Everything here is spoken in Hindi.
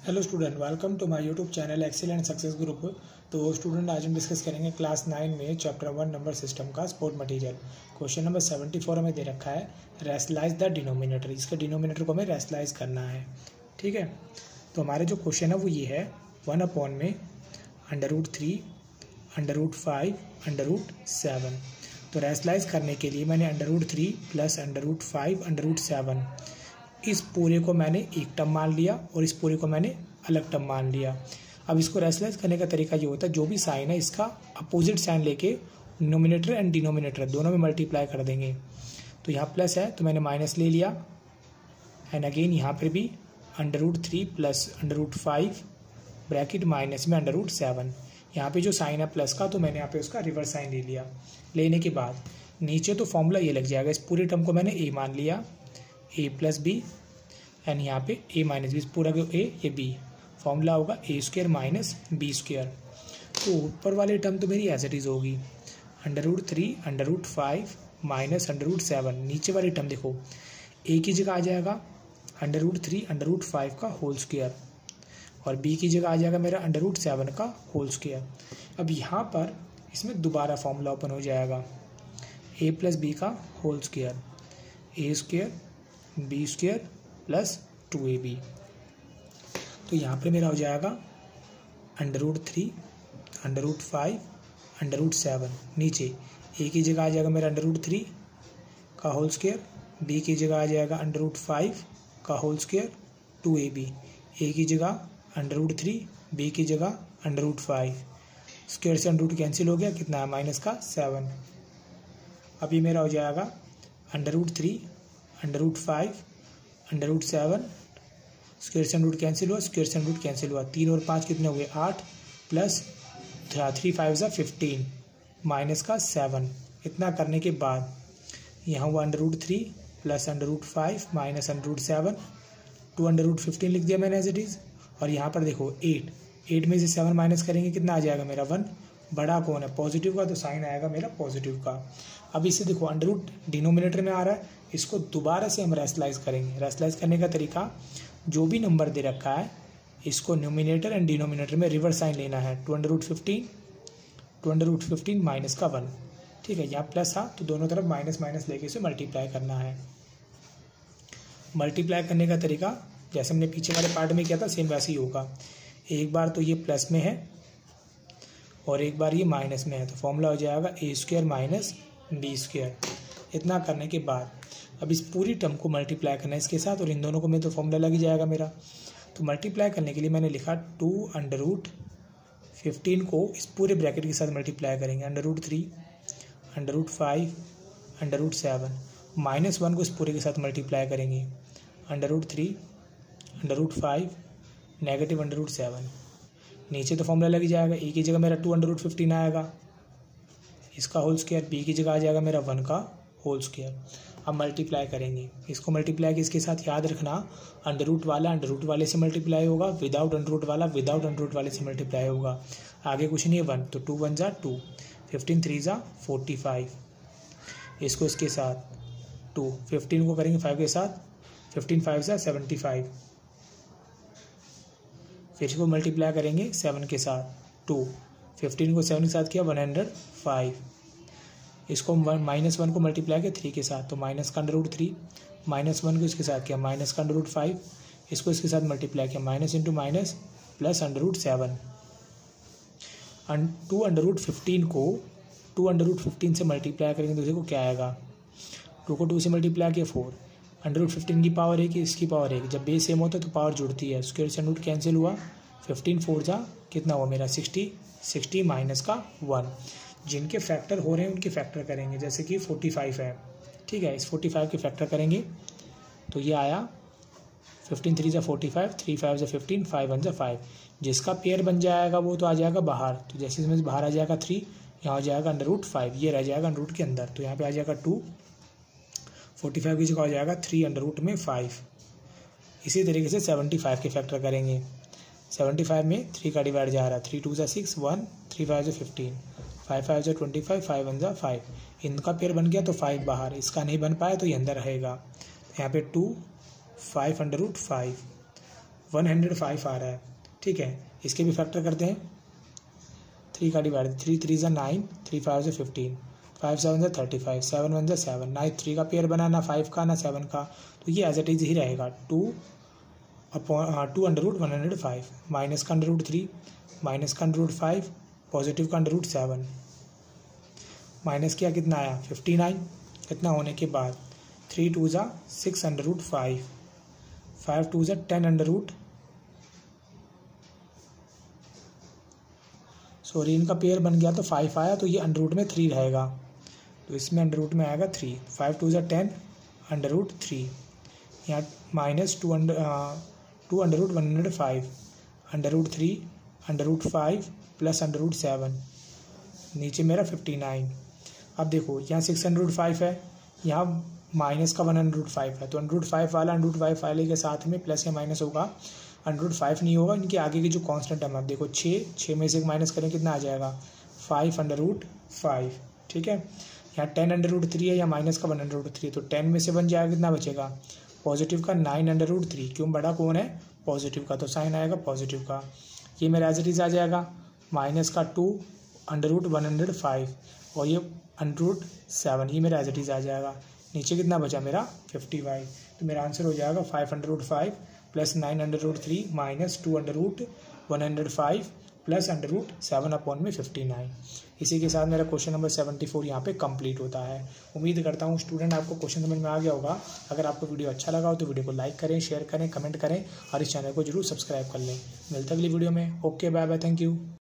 Hello student, welcome to my YouTube channel Excel and success group. तो स्टूडेंट, आज हम डिस्कस करेंगे क्लास 9 में चैप्टर 1 नंबर सिस्टम का सपोर्ट मटेरियल। क्वेश्चन नंबर 74 हमें दे रखा है, रैशनलाइज द डिनोमिनेटर। इसके डिनोमिनेटर को हमें रैशनलाइज करना है। ठीक है, तो हमारे जो क्वेश्चन है वो ये है, 1 में √3 √5 √7। तो रैशनलाइज करने के लिए मैंने √3 प्लस √5 √7 इस पूरे को मैंने एक टर्म मान लिया और इस पूरे को मैंने अलग टर्म मान लिया। अब इसको रैशनलाइज करने का तरीका ये होता है, जो भी साइन है इसका अपोजिट साइन लेके नोमिनेटर एंड डिनोमिनेटर दोनों में मल्टीप्लाई कर देंगे। तो यहाँ प्लस है तो मैंने माइनस ले लिया, एंड अगेन यहाँ पर भी √3 प्लस √5 ब्रैकेट माइनस में √7। यहाँ पे जो साइन है प्लस का, तो मैंने यहाँ पे उसका रिवर्स साइन ले लिया। लेने के बाद नीचे तो फॉर्मूला ये लग जाएगा, इस पूरे टर्म को मैंने ए मान लिया, a प्लस बी, एंड यहाँ पे a माइनस बी, पूरा को a ये b, फॉर्मूला होगा a² माइनस b²। तो ऊपर वाले टर्म तो मेरी एज इट इज़ होगी, √3 √5 माइनस √7। नीचे वाली टर्म देखो, a की जगह आ जाएगा √3 √5 का होल स्क्वायर और b की जगह आ जाएगा मेरा √7 का होल स्क्वायर। अब यहाँ पर इसमें दोबारा फॉर्मूला ओपन हो जाएगा, a प्लस बी का whole square, a² b² plus 2ab। तो यहाँ पे मेरा हो जाएगा √3 √5 √7। नीचे a की जगह आ जाएगा मेरा √3 का होल स्क्वायर, b की जगह आ जाएगा √5 का होल स्क्वायर 2ab, a की जगह √3 b की जगह √5, स्क्वायर से √ कैंसिल हो गया, कितना है माइनस का 7। अभी मेरा हो जाएगा √3 √5 √7, स्क्वायर से √ कैंसिल हुआ, स्क्वायर से √ कैंसिल हुआ, 3 और 5 कितने हुए 8 प्लस 3 5 15 माइनस का 7। इतना करने के बाद यहाँ हुआ √3 प्लस √5 माइनस √7, 2 √15 लिख दिया मैंने एज इट इज़। और यहाँ पर देखो 8 में से 7 माइनस करेंगे, कितना आ जाएगा मेरा 1। बड़ा कौन है पॉजिटिव का, तो साइन आएगा मेरा पॉजिटिव का। अब इसे देखो √ डिनोमिनेटर में आ रहा है, इसको दोबारा से हम रैशनलाइज करेंगे। रैशनलाइज करने का तरीका, जो भी नंबर दे रखा है इसको न्यूमिनेटर एंड डिनोमिनेटर में रिवर्स साइन लेना है। 2 √15 माइनस का 1। ठीक है, यहाँ प्लस था तो दोनों तरफ माइनस माइनस लेके इसे मल्टीप्लाई करना है। मल्टीप्लाई करने का तरीका जैसे हमने पीछे वाले पार्ट में किया था सेम वैसे ही होगा। एक बार तो ये प्लस में है और एक बार ये माइनस में है, तो फॉर्मूला हो जाएगा a² माइनस b²। इतना करने के बाद अब इस पूरी टर्म को मल्टीप्लाई करना है इसके साथ, और इन दोनों को में तो फॉर्मूला लग ही जाएगा मेरा। तो मल्टीप्लाई करने के लिए मैंने लिखा 2 √15 को इस पूरे ब्रैकेट के साथ मल्टीप्लाई करेंगे, √3 √5 √7, -1 को इस पूरे के साथ मल्टीप्लाई करेंगे, √3 √5 नेगेटिव √7। नीचे तो फॉर्मूला लग जाएगा, a की जगह मेरा 2 √15 आएगा, इसका होल स्क्वायर, b की जगह आ जाएगा मेरा 1 का होल स्क्वायर। अब मल्टीप्लाई करेंगे, इसको मल्टीप्लाई किसके साथ याद रखना, √ वाला √ वाले से मल्टीप्लाई होगा, विदाउट √ वाला विदाउट √ वाले से मल्टीप्लाई होगा। आगे कुछ नहीं है 1, तो 2 1 जा 2, 15 3 जा 45, इसको इसके साथ 2, 15 को करेंगे 5 के साथ, 15 5 जा 75, फिर इसको मल्टीप्लाई करेंगे 7 के साथ 2, 15 को 7 के साथ किया 105, इसको -1 को मल्टीप्लाई किया 3 के साथ, तो माइनस का √3, -1 को इसके साथ किया माइनस का √5, इसको इसके साथ मल्टीप्लाई किया माइनस इंटू माइनस प्लस √7। 2 √15 को 2 √15 से मल्टीप्लाई करेंगे तो देखो क्या आएगा, 2 को 2 से मल्टीप्लाई किया 4, √15 की पावर 1 इसकी पावर 1, जब बेस सेम होता है तो पावर जुड़ती है, स्क्वायर से √ कैंसिल हुआ, 15 4 जा कितना हुआ मेरा 60 माइनस का 1। जिनके फैक्टर हो रहे हैं उनके फैक्टर करेंगे, जैसे कि 45 है। ठीक है, इस 45 के फैक्टर करेंगे तो ये आया 15 3 जा 45, 3 5 जा 15, 5 1 जा 5। जिसका पेयर बन जाएगा वो तो आ जाएगा बाहर, तो जैसे इसमें बाहर आ जाएगा 3, यहाँ हो जाएगा √5, ये रह जाएगा √ के अंदर, तो यहाँ पे आ जाएगा 2, 45 की जगह हो जाएगा 3 √ में 5। इसी तरीके से 75 के फैक्टर करेंगे, 75 में 3 का डिवाइड जा रहा है, 3 2 जा 6 1, 3 5 जा 15, 5 5 जा 25, 5 1 जा 5। इनका पेयर बन गया तो 5 बाहर, इसका नहीं बन पाया तो ये अंदर रहेगा। यहाँ पे 2 5 √5 105 आ रहा है, ठीक है। इसके भी फैक्टर करते हैं, 3 का डिवाइड, 3 3 ज़ा 9, 3 5 ज़ा 15, 5 7 ज़ा 35, 7 1 ज़ा 7, ना 3 का पेयर बना, ना 5 का, ना 7 का, तो ये एज इट इज़ ही रहेगा 2 √105, माइनस का √3, माइनस का √5, पॉजिटिव का √7, माइनस किया कितना आया 59, कितना होने के बाद 3 2 ज़ा 6 √5, 5 2 ज़ा 10 सॉरी इनका पेयर बन गया तो 5 आया, तो ये अंडर में 3 रहेगा, तो इसमें अंडर में आएगा 3, 5 2 ज़ा 10 √3, यहाँ माइनस 2 √105, √3 √5 प्लस √7, नीचे मेरा 59। अब देखो यहाँ 605 है, यहाँ माइनस का 105 है, तो √5 वाला √5 वाले के साथ में प्लस या माइनस होगा, √5 नहीं होगा, इनके आगे की जो कांस्टेंट है, अब देखो 6 में से माइनस करें कितना आ जाएगा 5 √5, ठीक है। यहाँ 10 √3 है, या माइनस का 1 √3, तो 10 में से बन जाएगा, कितना बचेगा पॉजिटिव का 9 √3, क्यों बड़ा कौन है पॉजिटिव का, तो साइन आएगा पॉजिटिव का। ये मेरा एज इट इज आ जाएगा माइनस का 2 √105 और ये √7, ये मेरा एज इट इज आ जाएगा। नीचे कितना बचा मेरा 55, तो मेरा आंसर हो जाएगा 5 √5 प्लस 9 √3 माइनस 2 √105 प्लस √7 अपॉन में 59। इसी के साथ मेरा क्वेश्चन नंबर 74 यहाँ पे कंप्लीट होता है। उम्मीद करता हूँ स्टूडेंट आपको क्वेश्चन समझ में आ गया होगा। अगर आपको वीडियो अच्छा लगा हो तो वीडियो को लाइक करें, शेयर करें, कमेंट करें और इस चैनल को जरूर सब्सक्राइब कर लें। मिलते अगली वीडियो में। Okay, bye bye, thank you.